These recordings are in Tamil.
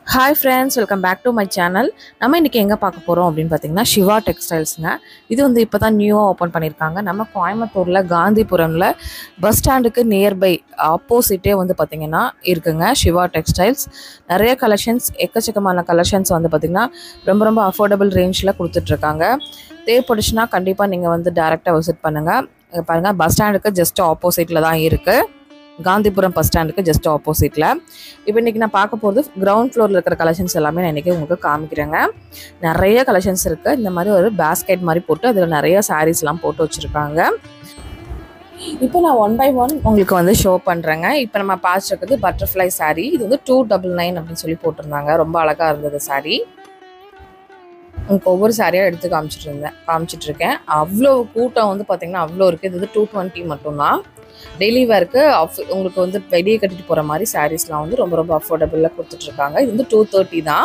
Hi friends, welcome back to my channel. நம்ம இன்னைக்கு எங்க பார்க்க போறோம் அப்படினு பாத்தீங்கன்னா சிவா டெக்ஸ்டைல்ஸ்ங்க. இது வந்து இப்பதான் நியூவா ஓபன் பண்ணிருக்காங்க. நம்ம கோயம்புத்தூர்ல காந்திபுரம்ல பஸ் ஸ்டாண்டுக்கு நியர்பை ஆப்போசிட்டே வந்து பாத்தீங்கன்னா இருக்குங்க சிவா டெக்ஸ்டைல்ஸ். நிறைய கலெக்ஷன்ஸ் எக்கச்சக்கமான கலெக்ஷன்ஸ் வந்து பாத்தீங்கன்னா ரொம்ப அஃபோர்டபிள் ரேஞ்ச்ல கொடுத்துட்டு இருக்காங்க. தேவைப்படுச்சுனா கண்டிப்பா நீங்க வந்து டைரக்டா விசிட் பண்ணுங்க. பாருங்க பஸ் ஸ்டாண்டுக்கு ஜஸ்ட் ஆப்போசிட்ல தான் இருக்கு. காந்திபுரம் பஸ் ஸ்டாண்டுக்கு ஜஸ்ட் ஆப்போசிட்ல. இப்போ இன்னைக்கு நான் பார்க்க போகிறது கிரவுண்ட் ஃப்ளோரில் இருக்கிற கலெக்ஷன்ஸ் எல்லாமே நான் இன்றைக்கி உங்களுக்கு காமிக்கிறேங்க. நிறைய கலெக்ஷன்ஸ் இருக்குது. இந்த மாதிரி ஒரு பேஸ்கெட் மாதிரி போட்டு அதில் நிறைய சாரீஸ்லாம் போட்டு வச்சுருக்காங்க. இப்போ நான் 1 by 1 உங்களுக்கு வந்து ஷோ பண்ணுறேங்க. இப்போ நம்ம பார்த்துருக்குது பட்டர்ஃப்ளை சாரீ. இது வந்து 299 அப்படின்னு சொல்லி போட்டிருந்தாங்க. ரொம்ப அழகாக இருந்தது சாரீ. உங்களுக்கு ஒவ்வொரு சாரியாக எடுத்து காமிச்சிட்ருக்கேன். அவ்வளோ கூட்டம் வந்து பார்த்திங்கன்னா அவ்வளோ இருக்குது. இது வந்து 220 மட்டும்தான். டெய்லி வேருக்கு உங்களுக்கு வந்து வெளியே கட்டிட்டு போகிற மாதிரி சாரீஸ்லாம் வந்து ரொம்ப அஃபோர்டபுளாக கொடுத்துட்ருக்காங்க. இது வந்து 230 தான்.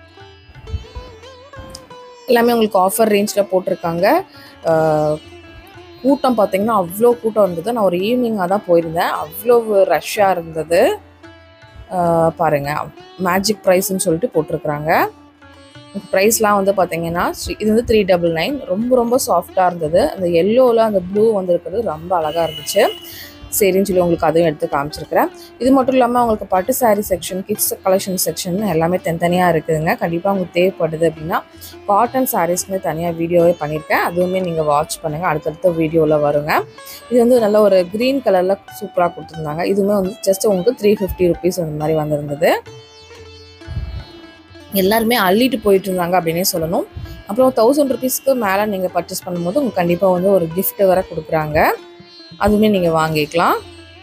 எல்லாமே உங்களுக்கு ஆஃபர் ரேஞ்சில் போட்டிருக்காங்க. கூட்டம் பார்த்திங்கன்னா அவ்வளோ கூட்டம் இருந்தது. நான் ஒரு ஈவினிங்காக தான் போயிருந்தேன். அவ்வளோ ரஷ்ஷாக இருந்தது. பாருங்கள், மேஜிக் ப்ரைஸ்ன்னு சொல்லிட்டு போட்டிருக்குறாங்க. ப்ரைஸ்லாம் வந்து பார்த்தீங்கன்னா இது வந்து 399. ரொம்ப சாஃப்டாக இருந்தது. அந்த எல்லோவில் அந்த ப்ளூ வந்து இருக்கிறது ரொம்ப அழகாக இருந்துச்சு. சரின்னு சொல்லி உங்களுக்கு அதையும் எடுத்து காமிச்சிருக்கிறேன். இது மட்டும் இல்லாமல் உங்களுக்கு பட்டு sari section, kids collection section எல்லாமே தனித்தனியாக இருக்குதுங்க. கண்டிப்பாக உங்களுக்கு தேவைப்படுது அப்படின்னா காட்டன் சாரீஸ்மே தனியாக வீடியோவே பண்ணியிருக்கேன். அதுவுமே நீங்கள் வாட்ச் பண்ணுங்கள். அடுத்தடுத்த வீடியோவில் வருங்க. இது வந்து நல்ல ஒரு க்ரீன் கலரில் சூப்பராக கொடுத்துருந்தாங்க. இதுவுமே வந்து ஜஸ்ட் உங்களுக்கு 350 rupees அந்த மாதிரி வந்திருந்தது. எல்லாருமே அள்ளிட்டு போயிட்டு இருந்தாங்க அப்படின்னே சொல்லணும். அப்புறம் 1000 rupeesக்கு மேலே நீங்கள் பர்ச்சேஸ் பண்ணும்போது உங்களுக்கு கண்டிப்பாக வந்து ஒரு கிஃப்ட் வர கொடுக்குறாங்க. அதுவுமே நீங்கள் வாங்கிக்கலாம்.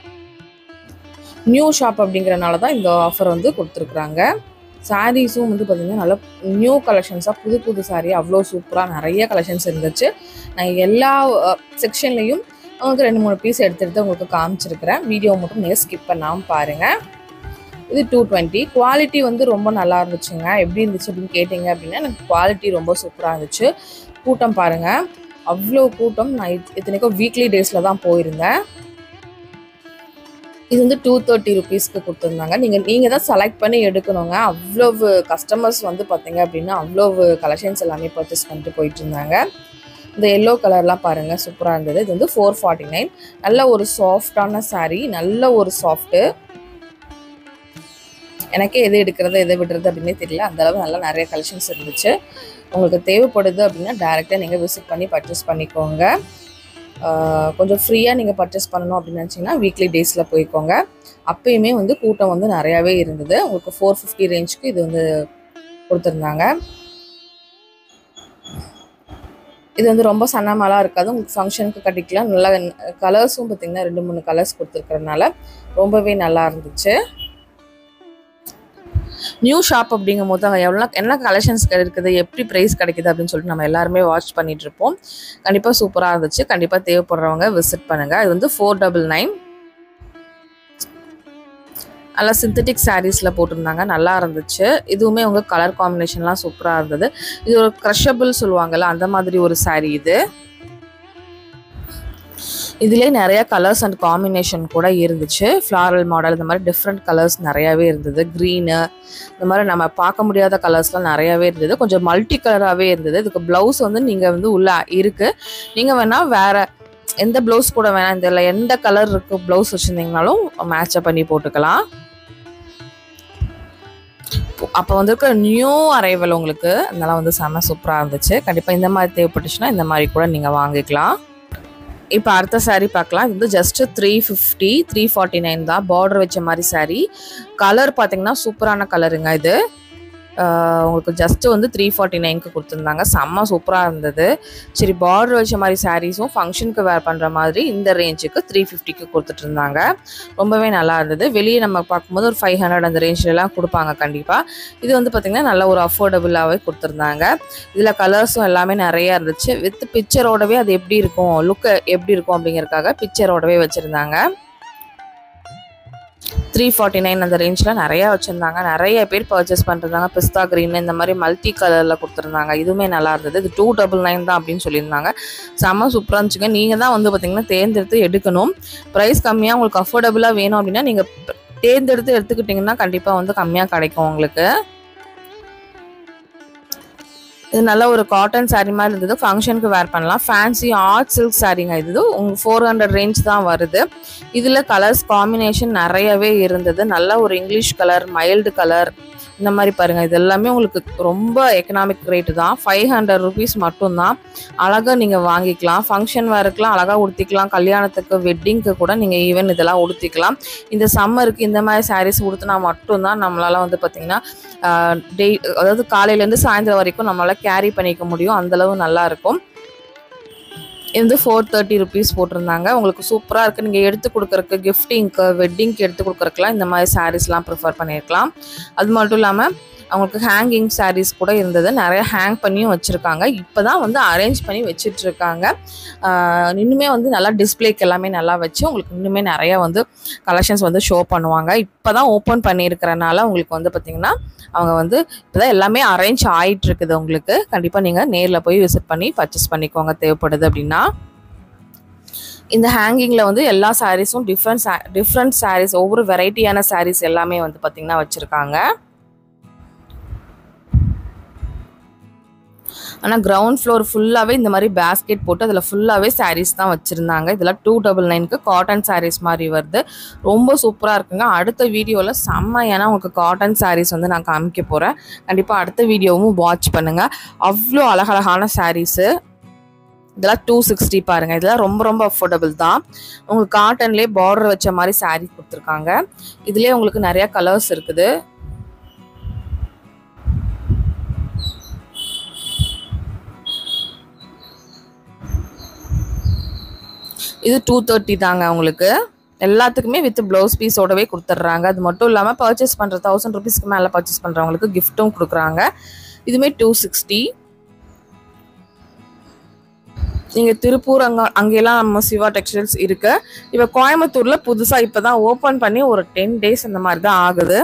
நியூ ஷாப் அப்படிங்கிறனால தான் இந்த ஆஃபர் வந்து கொடுத்துருக்குறாங்க. சாரீஸும் வந்து பார்த்திங்கன்னா நல்லா நியூ கலெக்ஷன்ஸாக புது சாரீ அவ்வளோ சூப்பராக நிறைய கலெக்ஷன்ஸ் இருந்துச்சு. நான் எல்லா செக்ஷன்லேயும் உங்களுக்கு 2-3 பீஸ் எடுத்து உங்களுக்கு காமிச்சிருக்கிறேன். வீடியோ மட்டும் நீங்கள் ஸ்கிப் பண்ணாமல் பாருங்கள். இது 220. குவாலிட்டி வந்து ரொம்ப நல்லா இருந்துச்சுங்க. எப்படி இருந்துச்சு அப்படின்னு கேட்டிங்க அப்படின்னா எனக்கு குவாலிட்டி ரொம்ப சூப்பராக இருந்துச்சு. கூட்டம் பாருங்கள், அவ்வளோ கூட்டம். நான் இத்தனைக்கும் வீக்லி டேஸில் தான் போயிருந்தேன். இது வந்து 230 rupeesக்கு கொடுத்துருந்தாங்க. நீங்கள் தான் செலக்ட் பண்ணி எடுக்கணுங்க. அவ்வளவு கஸ்டமர்ஸ் வந்து பார்த்தீங்க அப்படின்னா அவ்வளவு கலெக்ஷன்ஸ் எல்லாமே பர்ச்சேஸ் பண்ணிட்டு போயிட்டு இருந்தாங்க. இந்த எல்லோ கலர்லாம் பாருங்கள், சூப்பராக இருந்தது. இது வந்து 449. நல்ல ஒரு சாஃப்டான சாரீ, நல்ல ஒரு சாஃப்ட்டு. எனக்கே எது எடுக்கிறது எதை விடுறது அப்படின்னே தெரியல. அந்தளவு நல்லா நிறைய கலெக்ஷன்ஸ் இருந்துச்சு. உங்களுக்கு தேவைப்படுது அப்படின்னா டைரெக்டாக நீங்கள் விசிட் பண்ணி பர்ச்சேஸ் பண்ணிக்கோங்க. கொஞ்சம் ஃப்ரீயாக நீங்கள் பர்ச்சேஸ் பண்ணணும் அப்படின்னு நினச்சிங்கன்னா வீக்லி டேஸில் போய்க்கோங்க. அப்போயுமே வந்து கூட்டம் வந்து நிறையாவே இருந்தது. உங்களுக்கு 450 ரேஞ்சுக்கு இது வந்து கொடுத்துருந்தாங்க. இது வந்து ரொம்ப சன்னமாலாம் இருக்காது. உங்களுக்கு ஃபங்க்ஷனுக்கு கட்டிக்கலாம். நல்லா கலர்ஸும் பார்த்திங்கன்னா 2-3 கலர்ஸ் கொடுத்துருக்கறதுனால ரொம்பவே நல்லா இருந்துச்சு. நியூ ஷாப் அப்படிங்கும் போது அங்கே என்ன கலெக்ஷன்ஸ் இருக்குது, எப்படி ப்ரைஸ் கிடைக்குது அப்படின்னு சொல்லிட்டு நம்ம எல்லாருமே வாட்ச் பண்ணிட்டு இருப்போம். கண்டிப்பாக சூப்பராக இருந்துச்சு. கண்டிப்பாக தேவைப்படுறவங்க விசிட் பண்ணுங்கள். இது வந்து 499. நல்லா சிந்தட்டிக் சாரீஸில் போட்டிருந்தாங்க. நல்லா இருந்துச்சு. இதுவுமே உங்கள் கலர் காம்பினேஷன்லாம் சூப்பராக இருந்தது. இது ஒரு க்ரஷபிள் சொல்லுவாங்கள்ல, அந்த மாதிரி ஒரு சாரீ இது. இதிலே நிறைய கலர்ஸ் அண்ட் காம்பினேஷன் கூட இருந்துச்சு. ஃப்ளாரல் மாடல், இந்த மாதிரி டிஃப்ரெண்ட் கலர்ஸ் நிறையாவே இருந்தது. க்ரீனு, இந்த மாதிரி நம்ம பார்க்க முடியாத கலர்ஸ்லாம் நிறையாவே இருந்தது. கொஞ்சம் மல்டி கலராகவே இருந்தது. இதுக்கு ப்ளவுஸ் வந்து நீங்கள் வந்து உள்ளே இருக்குது. நீங்கள் வேணால் வேறு எந்த ப்ளவுஸ் கூட வேணாம், இதில் எந்த கலர் இருக்குது ப்ளவுஸ் வச்சுருந்தீங்கனாலும் மேட்சப் பண்ணி போட்டுக்கலாம். அப்போ வந்துருக்க நியூ அரைவல் உங்களுக்கு அதெல்லாம் வந்து செம்ம சூப்பராக இருந்துச்சு. கண்டிப்பாக இந்த மாதிரி தேவைப்பட்டுச்சுன்னா இந்த மாதிரி கூட நீங்கள் வாங்கிக்கலாம். இப்போ அடுத்த சாரீ பார்க்கலாம். இது வந்து ஜஸ்ட் 350, 349 தான். பார்டர் வச்ச மாதிரி சாரீ. கலர் பார்த்தீங்கன்னா சூப்பரான கலருங்க. இது உங்களுக்கு ஜஸ்ட்டு வந்து 349க்கு கொடுத்துருந்தாங்க. செம்ம சூப்பராக இருந்தது. சரி, பார்டர் வச்ச மாதிரி சாரீஸும் ஃபங்க்ஷனுக்கு வேர் பண்ணுற மாதிரி இந்த ரேஞ்சுக்கு 350க்கு கொடுத்துட்டு இருந்தாங்க. ரொம்பவே நல்லா இருந்தது. வெளியே நம்ம பார்க்கும்போது ஒரு 500 அந்த ரேஞ்சிலலாம் கொடுப்பாங்க கண்டிப்பாக. இது வந்து பார்த்திங்கன்னா நல்ல ஒரு அஃபோர்டபுளாகவே கொடுத்துருந்தாங்க. இதில் கலர்ஸும் எல்லாமே நிறையா இருந்துச்சு. வித் பிக்சரோடவே அது எப்படி இருக்கும், லுக்கு எப்படி இருக்கும் அப்படிங்கிறதுக்காக பிக்சரோடவே வச்சுருந்தாங்க. 349 அந்த ரேஞ்சில் நிறையா வச்சுருந்தாங்க. நிறைய பேர் பர்ச்சேஸ் பண்ணிருந்தாங்க. பிஸ்தா க்ரீன் இந்த மாதிரி மல்டி கலரில் கொடுத்துருந்தாங்க. இதுவுமே நல்லா இருந்தது. இது 299 தான் அப்படின்னு சொல்லியிருந்தாங்க. செம்ம சூப்பராக இருந்துச்சுங்க. நீங்கள் தான் வந்து பார்த்திங்கன்னா தேர்ந்தெடுத்து எடுக்கணும். ப்ரைஸ் கம்மியாக உங்களுக்கு அஃபோர்டபுளாக வேணும் அப்படின்னா நீங்கள் தேர்ந்தெடுத்து எடுத்துக்கிட்டிங்கன்னா கண்டிப்பாக வந்து கம்மியாக கிடைக்கும் உங்களுக்கு. இது நல்ல ஒரு காட்டன் saree மாதிரி இருந்தது. ஃபங்க்ஷனுக்கு வேர் பண்ணலாம். ஃபேன்சி ஆர்ட் சில்க் சாரீங்க இது. உங்களுக்கு 400 ரேஞ்ச் தான் வருது. இதில் கலர்ஸ் காம்பினேஷன் நிறையவே இருந்தது. நல்ல ஒரு இங்கிலீஷ் கலர், மைல்டு கலர், இந்த மாதிரி பாருங்கள். இது எல்லாமே உங்களுக்கு ரொம்ப எக்கனாமிக் ரேட்டு தான். 500 rupees மட்டும்தான். அழகாக நீங்கள் வாங்கிக்கலாம். ஃபங்க்ஷன் வேறுக்கெலாம் அழகாக உடுத்திக்கலாம். கல்யாணத்துக்கு, வெட்டிங்க்கு கூட நீங்கள் ஈவன் இதெல்லாம் உடுத்திக்கலாம். இந்த சம்மருக்கு இந்த மாதிரி சாரீஸ் உடுத்தினா மட்டும்தான் நம்மளால் வந்து பார்த்திங்கன்னா அதாவது காலையிலேருந்து சாயந்தரம் வரைக்கும் நம்மளால் கேரி பண்ணிக்க முடியும். அந்தளவு நல்லாயிருக்கும். இது 430 rupees போட்டிருந்தாங்க. உங்களுக்கு சூப்பராக இருக்குது. நீங்கள் எடுத்து கொடுக்குறக்கு, கிஃப்டிங்க்கு, வெட்டிங்க்கு எடுத்து கொடுக்குறக்குலாம் இந்த மாதிரி சாரீஸ்லாம் ப்ரிஃபர் பண்ணியிருக்கலாம். அது மட்டும் இல்லாமல் அவங்களுக்கு ஹேங்கிங் சாரீஸ் கூட இருந்தது. நிறைய ஹேங் பண்ணியும் வச்சுருக்காங்க. இப்போ தான் வந்து அரேஞ்ச் பண்ணி வச்சிட்ருக்காங்க. இன்னுமே வந்து நல்லா டிஸ்பிளேக்கு எல்லாமே நல்லா வச்சு உங்களுக்கு இன்னுமே நிறையா வந்து கலெக்ஷன்ஸ் வந்து ஷோ பண்ணுவாங்க. இப்போ தான் ஓப்பன் பண்ணியிருக்கிறனால உங்களுக்கு வந்து பார்த்திங்கன்னா அவங்க வந்து இப்போ தான் எல்லாமே அரேஞ்ச் ஆகிட்டுருக்குது. உங்களுக்கு கண்டிப்பாக நீங்கள் நேரில் போய் விசிட் பண்ணி பர்ச்சேஸ் பண்ணிக்கோங்க தேவைப்படுது அப்படின்னா. இந்த ஹேங்கிங்கில் வந்து எல்லா சாரீஸும் டிஃப்ரெண்ட் சாரீஸ், ஒவ்வொரு வெரைட்டியான சாரீஸ் எல்லாமே வந்து பார்த்திங்கன்னா வச்சுருக்காங்க. ஆனால் கிரவுண்ட் ஃப்ளோர் ஃபுல்லாகவே இந்த மாதிரி பேஸ்கெட் போட்டு அதில் ஃபுல்லாகவே சாரீஸ் தான் வச்சுருந்தாங்க. இதெல்லாம் 299க்கு காட்டன் சாரீஸ் மாதிரி வருது. ரொம்ப சூப்பராக இருக்குங்க. அடுத்த வீடியோவில் செம்மையான உங்களுக்கு காட்டன் சாரீஸ் வந்து நான் காமிக்க போகிறேன். கண்டிப்பாக அடுத்த வீடியோவும் வாட்ச் பண்ணுங்கள். அவ்வளோ அழகழகான சாரீஸு. இதெல்லாம் 260 பாருங்கள். இதெல்லாம் ரொம்ப ரொம்ப அஃபோர்டபுள் தான். உங்களுக்கு காட்டன்லேயே பார்டர் வச்ச மாதிரி சாரீ கொடுத்துருக்காங்க. இதுலேயே உங்களுக்கு நிறையா கலர்ஸ் இருக்குது. இது 230 தாங்க. உங்களுக்கு எல்லாத்துக்குமே வித் ப்ளவுஸ் பீஸோடவே கொடுத்துட்றாங்க. அது மட்டும் இல்லாமல் பர்ச்சேஸ் பண்ணுற 1000 rupeesக்கு மேலே பர்ச்சேஸ் பண்ணுறவங்களுக்கு கிஃப்ட்டும் கொடுக்குறாங்க. இதுவுமே 260. நீங்கள் திருப்பூர் அங்கெல்லாம் நம்ம சிவா டெக்ஸ்டைல்ஸ் இருக்குது. இப்போ கோயம்புத்தூரில் புதுசாக இப்போ தான் ஓப்பன் பண்ணி ஒரு 10 days அந்த மாதிரி தான் ஆகுது.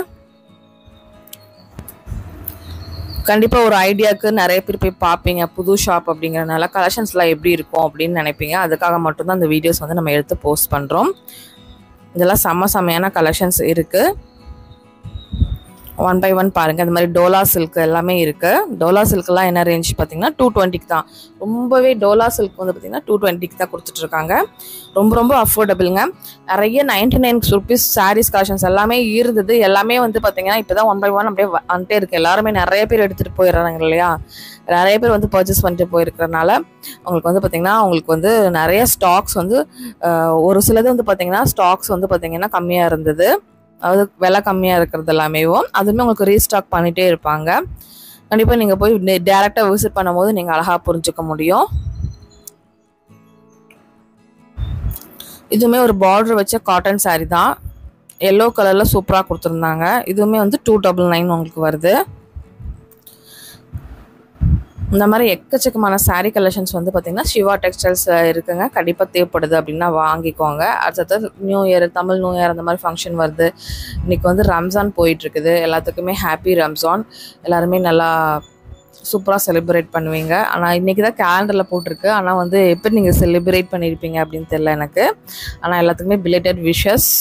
கண்டிப்பாக ஒரு ஐடியாவுக்கு நிறைய பேர் போய் பார்ப்பீங்க. புது ஷாப் அப்படிங்கிறனால கலெக்ஷன்ஸ்லாம் எப்படி இருக்கும் அப்படின்னு நினைப்பீங்க. அதுக்காக மட்டும்தான் அந்த வீடியோஸ் வந்து நம்ம எடுத்து போஸ்ட் பண்ணுறோம். இதெல்லாம் செம்மையான கலெக்ஷன்ஸ் இருக்குது. 1 by 1 பாருங்கள். இந்த மாதிரி டோலா சில்க் எல்லாமே இருக்குது. டோலா சில்க்லாம் என்ன ரேஞ்ச் பார்த்தீங்கன்னா 220க்கு தான். ரொம்பவே டோலா சில்க் வந்து பார்த்திங்கன்னா 220க்கு தான் கொடுத்துட்ருக்காங்க. ரொம்ப ரொம்ப அஃபோர்டபுளுங்க. நிறைய 99 rupees சாரீஸ் கலெக்ஷன்ஸ் எல்லாமே இருந்தது. எல்லாமே வந்து பார்த்திங்கன்னா இப்போ தான் 1 by 1 அப்படியே வந்துட்டே இருக்குது. எல்லாருமே நிறைய பேர் எடுத்துகிட்டு போயிடுறாங்க இல்லையா. நிறைய பேர் வந்து பர்ச்சேஸ் பண்ணிட்டு போயிருக்கிறனால உங்களுக்கு வந்து பார்த்திங்கன்னா உங்களுக்கு வந்து நிறைய ஸ்டாக்ஸ் வந்து ஒரு சிலது வந்து பார்த்திங்கன்னா ஸ்டாக்ஸ் வந்து பார்த்திங்கன்னா கம்மியாக இருந்தது. அதாவது விலை கம்மியாக இருக்கிறது எல்லாமேவும் அதுவுமே உங்களுக்கு ரீஸ்டாக் பண்ணிகிட்டே இருப்பாங்க. கண்டிப்பாக நீங்கள் போய் டேரெக்டாக விசிட் பண்ணும்போது நீங்கள் அழகாக புரிஞ்சுக்க முடியும். இதுவுமே ஒரு பார்டர் வச்ச காட்டன் சாரீ தான். எல்லோ கலரில் சூப்பராக கொடுத்துருந்தாங்க. இதுவுமே வந்து 299 உங்களுக்கு வருது. இந்த மாதிரி எக்கச்சக்கமான சாரீ கலெக்ஷன்ஸ் வந்து பார்த்திங்கன்னா சிவா டெக்ஸ்டைல்ஸ் இருக்குங்க. கண்டிப்பாக தேவைப்படுது அப்படின்னா வாங்கிக்கோங்க. அடுத்தது new year, Tamil new year அந்த மாதிரி ஃபங்க்ஷன் வருது. இன்றைக்கி வந்து ரம்ஜான் போயிட்டுருக்குது. எல்லாத்துக்குமே ஹாப்பி ரம்ஜான். எல்லாருமே நல்லா சூப்பராக செலிப்ரேட் பண்ணுவீங்க. ஆனால் இன்றைக்கி தான் கேலண்டரில் போட்டிருக்கு. ஆனால் வந்து எப்படி நீங்கள் செலிப்ரேட் பண்ணியிருப்பீங்க அப்படின்னு தெரியல எனக்கு. ஆனால் எல்லாத்துக்குமே பிலேட்டட் விஷஸ்.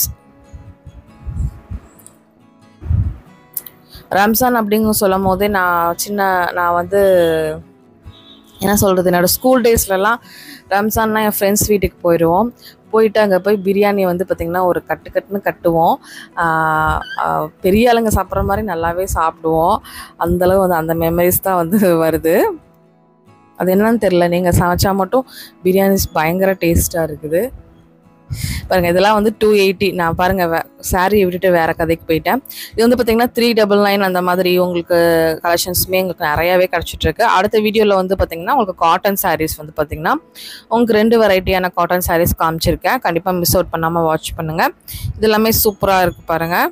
ரம்ஜான் அப்படிங்க சொல்லும் போதே நான் வந்து என்ன சொல்கிறது, என்னோடய ஸ்கூல் டேஸ்லலாம் ரம்ஜான்னா என் ஃப்ரெண்ட்ஸ் வீட்டுக்கு போயிடுவோம். போயிட்டு அங்கே போய் பிரியாணி வந்து பார்த்திங்கன்னா ஒரு கட்டுன்னு கட்டுவோம். பெரிய ஆளுங்க சாப்பிட்ற மாதிரி நல்லாவே சாப்பிடுவோம். அந்தளவு வந்து அந்த மெமரிஸ் தான் வந்து வருது. அது என்னன்னு தெரில, நீங்கள் சமைச்சா மட்டும் பிரியாணிஸ் பயங்கர டேஸ்ட்டாக இருக்குது. பாருங்கள் இதெல்லாம் வந்து 280. நான் பாருங்கள் சாரியை விட்டுட்டு வேறு கதைக்கு போயிட்டேன். இது வந்து பார்த்திங்கன்னா 399 அந்த மாதிரி உங்களுக்கு கலெக்ஷன்ஸுமே உங்களுக்கு நிறையாவே கிடச்சிட்ருக்கு. அடுத்த வீடியோவில் வந்து பார்த்திங்கன்னா உங்களுக்கு காட்டன் சாரீஸ் வந்து பார்த்திங்கன்னா உங்களுக்கு 2 வெரைட்டியான காட்டன் சாரீஸ் காமிச்சிருக்கேன். கண்டிப்பாக மிஸ் அவுட் பண்ணாமல் வாட்ச் பண்ணுங்கள். இது எல்லாமே சூப்பராக இருக்குது பாருங்கள்.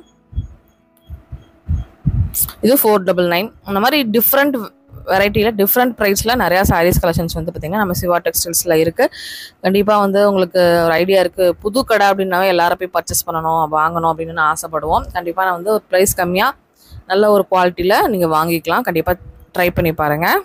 இது 499. அந்த மாதிரி டிஃப்ரெண்ட் வெரைட்டியில் டிஃப்ரெண்ட் ப்ரைஸில் நிறையா சாரீஸ் கலெக்ஷன்ஸ் வந்து பார்த்திங்கன்னா நம்ம சிவா டெக்ஸ்டைல்ஸில் இருக்குது. கண்டிப்பாக வந்து உங்களுக்கு ஒரு ஐடியா இருக்குது, புது கடை அப்படின்னாவே எல்லாரும் போய் பர்ச்சேஸ் பண்ணணும், வாங்கணும் அப்படின்னு நான் ஆசைப்படுவோம். கண்டிப்பாக நான் வந்து ஒரு ப்ரைஸ் கம்மியாக நல்ல ஒரு குவாலிட்டியில் நீங்கள் வாங்கிக்கலாம். கண்டிப்பாக ட்ரை பண்ணி பாருங்கள்.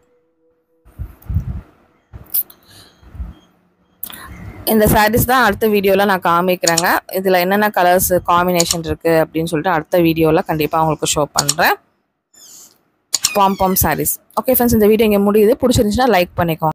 இந்த சாரீஸ் தான் அடுத்த வீடியோவில் நான் காமிக்கிறேங்க. இதில் என்னென்ன கலர்ஸ் காம்பினேஷன் இருக்குது அப்படின்னு சொல்லிட்டு அடுத்த வீடியோவில் கண்டிப்பாக உங்களுக்கு ஷோ பண்ணுறேன். பாம் சாரீஸ். ஓகே ஃப்ரெண்ட்ஸ், இந்த வீடியோ இங்கே முடியுது. பிடிச்சிருந்துச்சுன்னா லைக் பண்ணிக்கோங்க.